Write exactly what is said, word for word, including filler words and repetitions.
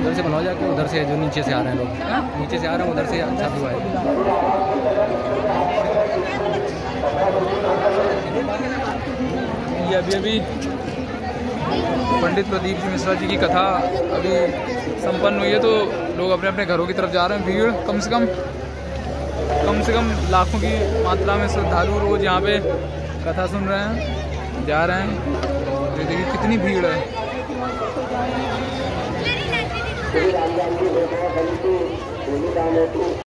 उधर से बनवा जाके, उधर से जो नीचे से आ रहे हैं लोग, नीचे से आ रहे हैं उधर से साधु आए। ये अभी अभी पंडित प्रदीप जी मिश्रा जी की कथा अभी संपन्न हुई है, तो लोग अपने अपने घरों की तरफ जा रहे हैं। भीड़ कम से कम कम से कम लाखों की मात्रा में श्रद्धालु रोज यहाँ पे कथा सुन रहे हैं, जा रहे हैं। तो देखिए कितनी भीड़ है।